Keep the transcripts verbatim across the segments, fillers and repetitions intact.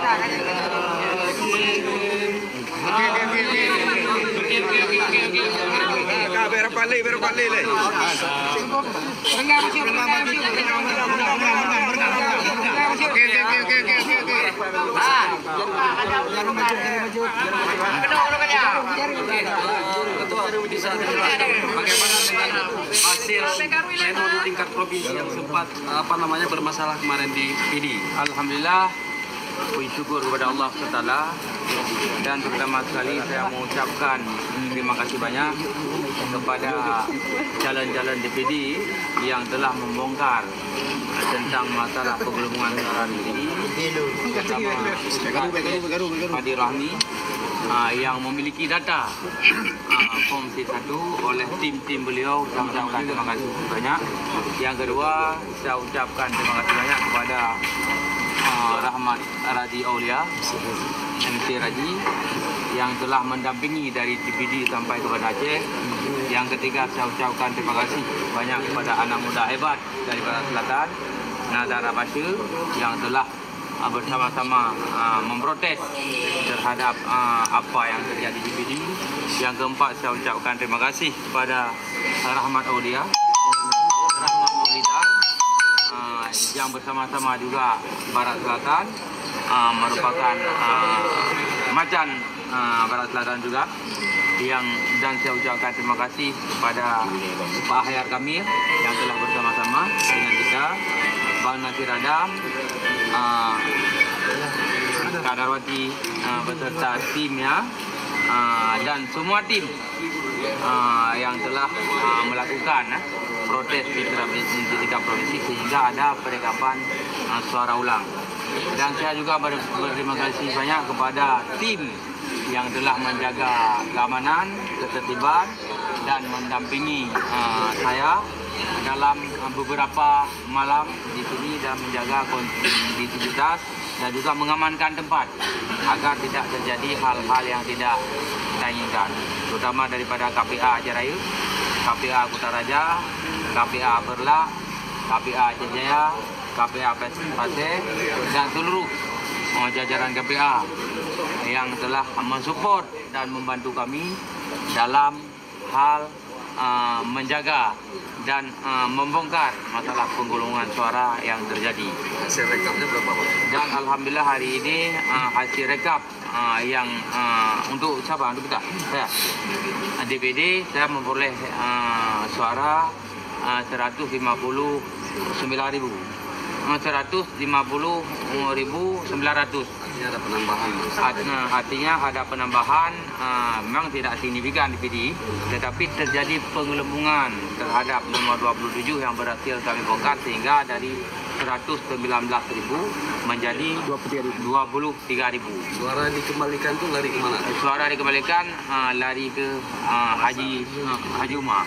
Berpalih, berpalih le. Oke, oke, oke, oke, oke, oke. Ketua bisa bagaimana dengan hasil pleno di tingkat provinsi yang sempat apa namanya bermasalah kemarin di P D? Alhamdulillah, puji syukur kepada Allah subhanahu wa taala, dan pertama sekali saya mengucapkan terima kasih banyak kepada jalan-jalan D P D yang telah membongkar tentang masalah penggelembungan kendaraan ini, bersama Hadir Rahmi uh, yang memiliki data uh, form C satu oleh tim-tim beliau. Saya ucapkan terima kasih banyak. Yang kedua, saya ucapkan terima kasih banyak kepada uh, Rahmat Raji Aulia, M C Raji, yang telah mendampingi dari T P D sampai ke Banda Aceh. Yang ketiga, saya ucapkan terima kasih banyak kepada anak muda hebat dari Barat Selatan, Nazar Abbasya, yang telah uh, bersama-sama uh, memprotes terhadap uh, apa yang terjadi di P D. Yang keempat, saya ucapkan terima kasih kepada Rahmat Aulia, Rahmat Maulidar, uh, yang bersama-sama juga Barat Selatan, uh, merupakan uh, macan uh, Barat Selatan juga. Yang dan saya ucapkan terima kasih kepada Pak Hayar Kamil yang telah bersama-sama dengan kita, Bang Nasir Adam, uh, Kak Darwati uh, beserta timnya, uh, dan semua tim uh, yang telah uh, melakukan uh, protes di tingkat provinsi sehingga ada perekapan uh, suara ulang. Dan saya juga ber berterima kasih banyak kepada tim yang telah menjaga keamanan, ketertiban, dan mendampingi uh, saya dalam uh, beberapa malam di sini dan menjaga kondusivitas dan juga mengamankan tempat agar tidak terjadi hal-hal yang tidak kita inginkan, terutama daripada K P A Aceh Raya, K P A Kutaraja, K P A Berlak, K P A Aceh Jaya, K P A Pasir, dan seluruh uh, jajaran K P A yang telah mensupport dan membantu kami dalam hal uh, menjaga dan uh, membongkar masalah penggolongan suara yang terjadi. Hasil rekapnya berapa, Pak? Dan alhamdulillah hari ini uh, hasil rekap uh, yang uh, untuk siapa? Untuk kita, saya D P D, saya memperoleh uh, suara uh, seratus lima puluh sembilan ribu, uh, seratus lima puluh ribu sembilan ratus. Ada penambahan. Artinya ada penambahan, uh, memang tidak signifikan di P D, tetapi terjadi penggelembungan terhadap nomor dua puluh tujuh yang berhasil kami bongkar sehingga dari seratus sembilan belas ribu menjadi dua puluh tiga ribu. Suara dikembalikan tuh lari kemana? Suara dikembalikan uh, lari ke uh, Haji uh, Haji Umar.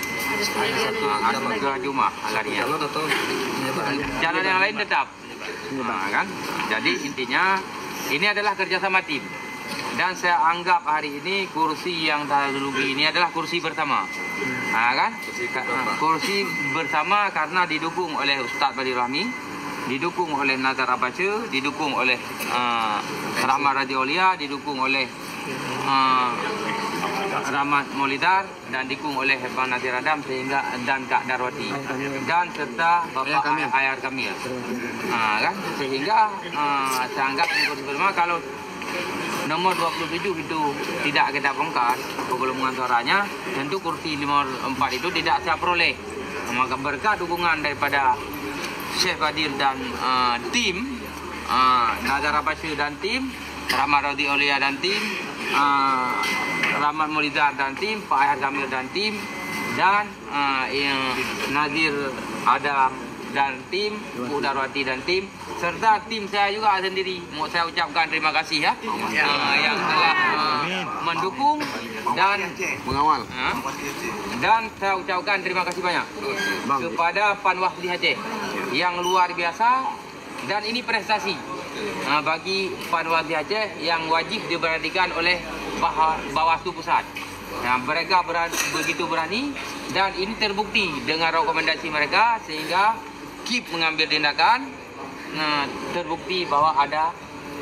Uh, ke Haji Umar larinya. Jalan atau jalan yang lain tetap. Nah, kan? Jadi intinya ini adalah kerjasama tim, dan saya anggap hari ini kursi yang terlebih ini adalah kursi bersama, nah, kan? Kursi bersama karena didukung oleh Ustaz Hadir Rahmi, didukung oleh Nazar Abbasya, didukung oleh uh, Rahmat Raji Aulia, didukung oleh uh, Rahmat Maulidar, dan didukung oleh Bang Nasir Adam sehingga dan Kak Darwati, dan serta Bapak Hayar Kamil. Nah, kan? Sehingga uh, saya anggap bersama kalau nomor dua puluh tujuh itu tidak kita bongkar penggelembungan suaranya, tentu kursi lima puluh empat itu tidak saya peroleh. Maka berkat dukungan daripada Syekh Hadir dan uh, tim, uh, Nazar Abbasya dan tim, Rahmat Raji Aulia dan tim, uh, Rahmat Maulidar dan tim, Pak Hayar Kamil dan tim, dan uh, yang Nazir Adam dan tim, Bu Darwati dan tim, serta tim saya juga sendiri. Mau saya ucapkan terima kasih ya, uh, yang telah uh, mendukung dan mengawal. Uh, dan saya ucapkan terima kasih banyak kepada Panwas di Aceh yang luar biasa, dan ini prestasi uh, bagi Panwas di Aceh yang wajib diperhatikan oleh Bawaslu Pusat. Nah, mereka berani, begitu berani, dan ini terbukti dengan rekomendasi mereka sehingga K I P mengambil tindakan. Nah, terbukti bahwa ada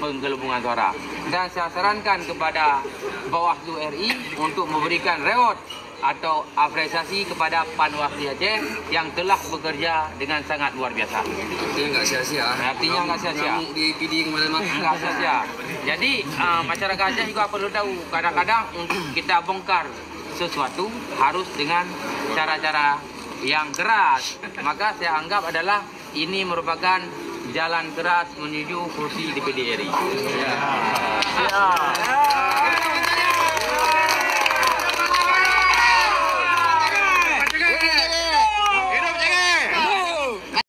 penggelembungan suara. Dan saya sarankan kepada Bawaslu R I untuk memberikan reward atau apresiasi kepada Panwasli Aceh yang telah bekerja dengan sangat luar biasa. Artinya nggak sia-sia. Artinya nggak sia-sia. Ngamuk di P D kemana-mana. Nggak sia-sia. Jadi uh, masyarakat Aceh juga perlu tahu, kadang-kadang untuk kita bongkar sesuatu harus dengan cara-cara yang keras. Maka saya anggap adalah ini merupakan jalan keras menuju kursi D P D R I. Siap.